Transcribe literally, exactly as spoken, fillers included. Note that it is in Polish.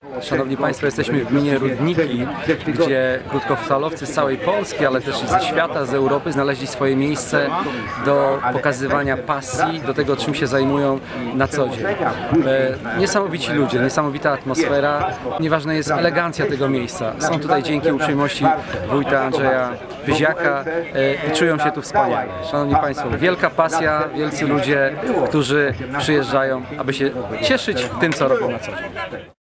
Szanowni Państwo, jesteśmy w gminie Rudniki, gdzie krótkofalowcy z całej Polski, ale też i ze świata, z Europy znaleźli swoje miejsce do pokazywania pasji, do tego, czym się zajmują na co dzień. E, niesamowici ludzie, niesamowita atmosfera, nieważna jest elegancja tego miejsca. Są tutaj dzięki uprzejmości wójta Andrzeja Pyziaka e, i czują się tu wspaniale. Szanowni Państwo, wielka pasja, wielcy ludzie, którzy przyjeżdżają, aby się cieszyć tym, co robią na co dzień.